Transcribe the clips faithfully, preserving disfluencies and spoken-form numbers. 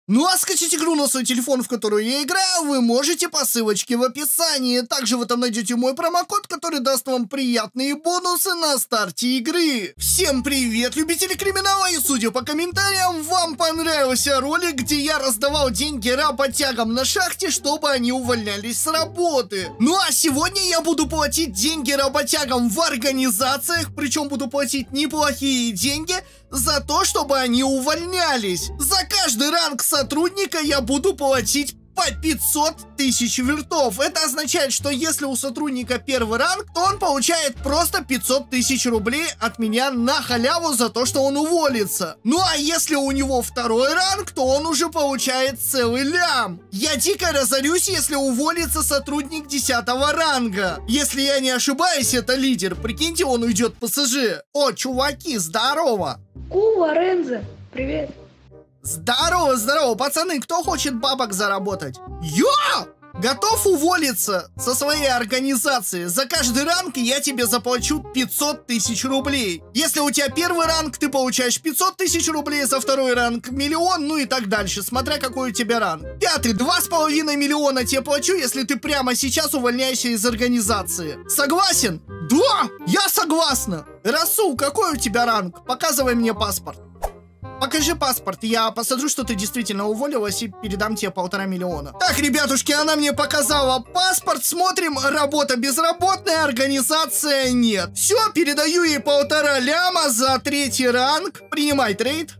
Ну а скачать игру на свой телефон, в которую я играю, вы можете по ссылочке в описании. Также вы там найдете мой промокод, который даст вам приятные бонусы на старте игры. Всем привет, любители криминала, и судя по комментариям, вам понравился ролик, где я раздавал деньги работягам на шахте, чтобы они увольнялись с работы. Ну а сегодня я буду платить деньги работягам в организациях, причем буду платить неплохие деньги за то, чтобы они увольнялись. За каждый ранг сотрудника я буду платить по пятьсот тысяч вертов. Это означает, что если у сотрудника первый ранг, то он получает просто пятьсот тысяч рублей от меня на халяву за то, что он уволится. Ну а если у него второй ранг, то он уже получает целый лям. Я дико разорюсь, если уволится сотрудник десятого ранга. Если я не ошибаюсь, это лидер. Прикиньте, он уйдет по ПСЖ. О, чуваки, здорово. Ку, Лорензо, привет. Здорово, здорово, пацаны, кто хочет бабок заработать? Я готов уволиться со своей организации. За каждый ранг я тебе заплачу пятьсот тысяч рублей. Если у тебя первый ранг, ты получаешь пятьсот тысяч рублей, за второй ранг миллион, ну и так дальше, смотря какой у тебя ранг. Пятый, два с половиной миллиона тебе плачу, если ты прямо сейчас увольняешься из организации. Согласен? Да, я согласна. Расул, какой у тебя ранг? Показывай мне паспорт. Покажи паспорт, я посмотрю, что ты действительно уволилась, и передам тебе полтора миллиона. Так, ребятушки, она мне показала паспорт, смотрим, работа безработная, организация нет. Все, передаю ей полтора ляма за третий ранг. Принимай трейд.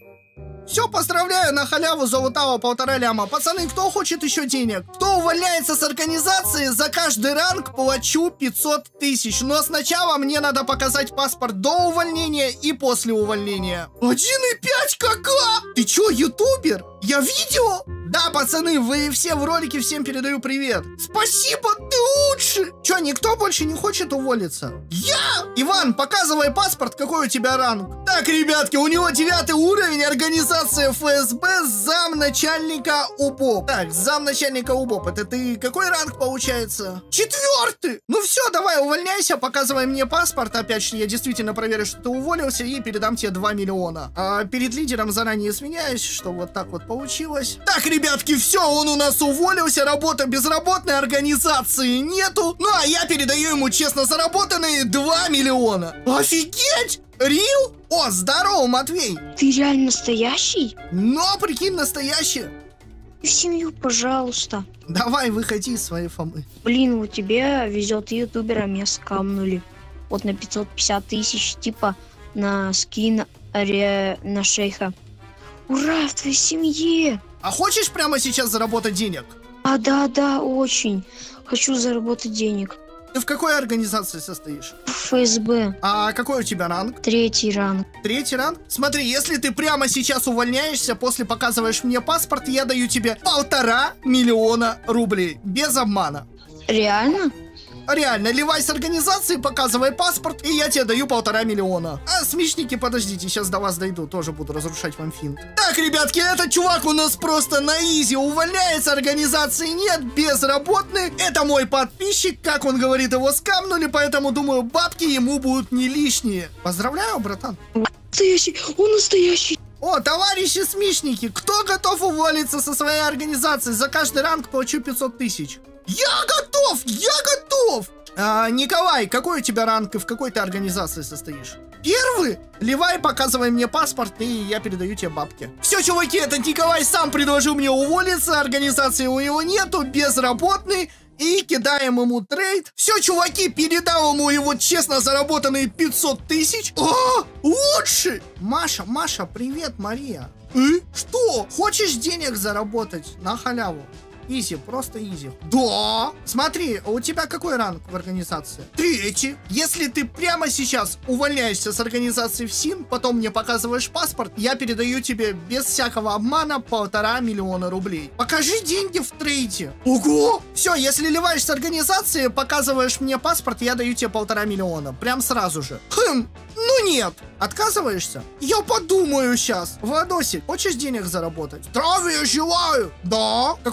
Все, поздравляю, на халяву залутала полтора ляма. Пацаны, кто хочет еще денег? Кто увольняется с организации, за каждый ранг плачу пятьсот тысяч. Но сначала мне надо показать паспорт до увольнения и после увольнения. один и пять КК! Ты че, ютубер? Я видео? Да, пацаны, вы все в ролике, всем передаю привет. Спасибо, ты лучше. Че, никто больше не хочет уволиться? Я! Иван, показывай паспорт, какой у тебя ранг. Так, ребятки, у него девятый уровень, организация ФСБ, замначальника УБОП. Так, замначальника УБОП, это ты какой ранг получается? Четвертый! Ну все, давай, увольняйся, показывай мне паспорт. Опять же, я действительно проверю, что ты уволился, и передам тебе два миллиона. А перед лидером заранее извиняюсь, что вот так вот получилось. Так, ребятки, все, он у нас уволился, работа безработная, организации нету. Ну, а я передаю ему честно заработанные два миллиона. Офигеть! Рил? О, здорово, Матвей. Ты реально настоящий? Но, прикинь, настоящий. В семью, пожалуйста. Давай, выходи из своей фомы. Блин, вот тебе везет ютубера, меня скамнули. Вот на пятьсот пятьдесят тысяч, типа на скин аре... на шейха. Ура, в твоей семье! А хочешь прямо сейчас заработать денег? А, да-да, очень. Хочу заработать денег. Ты в какой организации состоишь? В ФСБ. А какой у тебя ранг? Третий ранг. Третий ранг? Смотри, если ты прямо сейчас увольняешься, после показываешь мне паспорт, я даю тебе полтора миллиона рублей. Без обмана. Реально? Реально, ливай с организации, показывай паспорт, и я тебе даю полтора миллиона. А смешники, подождите, сейчас до вас дойду, тоже буду разрушать вам финт. Так, ребятки, этот чувак у нас просто на изи увольняется, организации нет, безработный. Это мой подписчик, как он говорит, его скамнули, поэтому, думаю, бабки ему будут не лишние. Поздравляю, братан. Настоящий, он настоящий. О, товарищи смешники, кто готов уволиться со своей организацией? За каждый ранг плачу пятьсот тысяч. Я готов! Я готов! А, Николай, какой у тебя ранг и в какой ты организации состоишь? Первый? Ливай, показывай мне паспорт, и я передаю тебе бабки. Все, чуваки, этот Николай сам предложил мне уволиться, организации у него нету, безработный. И кидаем ему трейд. Все, чуваки, передал ему его честно заработанные пятьсот тысяч. О, лучше! Маша, Маша, привет, Мария. Э? Что? Хочешь денег заработать на халяву? Изи, просто изи. Да! Смотри, у тебя какой ранг в организации? Третий. Если ты прямо сейчас увольняешься с организации в СИН, потом мне показываешь паспорт, я передаю тебе без всякого обмана полтора миллиона рублей. Покажи деньги в трейде. Ого! Все, если ливаешь с организации, показываешь мне паспорт, я даю тебе полтора миллиона. Прям сразу же. Хм, ну нет. Отказываешься? Я подумаю сейчас. Владосик, хочешь денег заработать? Здравия желаю. Да. Какой у тебя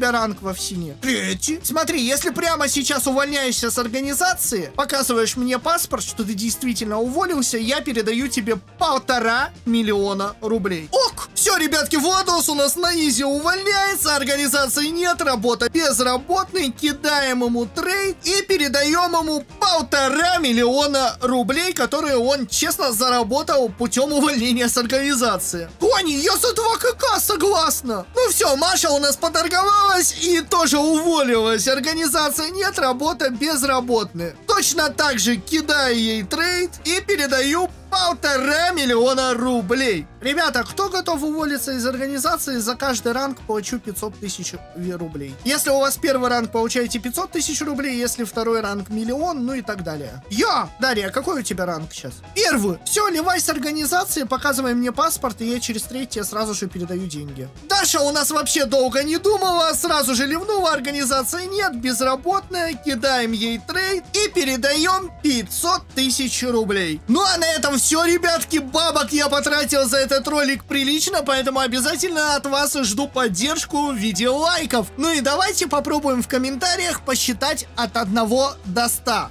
тебя ранг во всине? Третий. Смотри, если прямо сейчас увольняешься с организации, показываешь мне паспорт, что ты действительно уволился, я передаю тебе полтора миллиона рублей. Ок! Все, ребятки, Владос у нас на изи увольняется, организации нет, работа безработный, кидаем ему трейд и передаем ему полтора миллиона рублей, которые он честно заработал путем увольнения с организации. Кони, я за два КК согласна. Ну все, Маша у нас поторговалась и тоже уволилась. Организации нет, работа безработная. Точно так же кидаю ей трейд и передаю полтора миллиона рублей. Ребята, кто готов уволиться из организации, за каждый ранг получу пятьсот тысяч рублей. Если у вас первый ранг, получаете пятьсот тысяч рублей, если второй ранг миллион, ну и так далее. Я! Дарья, какой у тебя ранг сейчас? Первый. Все, ливай с организации, показывай мне паспорт, и я через третье сразу же передаю деньги. Даша у нас вообще долго не думала, сразу же ливнула, организации нет, безработная, кидаем ей трейд и передаем пятьсот тысяч рублей. Ну а на этом все, ребятки, бабок я потратил за этот ролик прилично, поэтому обязательно от вас жду поддержку в виде лайков. Ну и давайте попробуем в комментариях посчитать от одного до ста.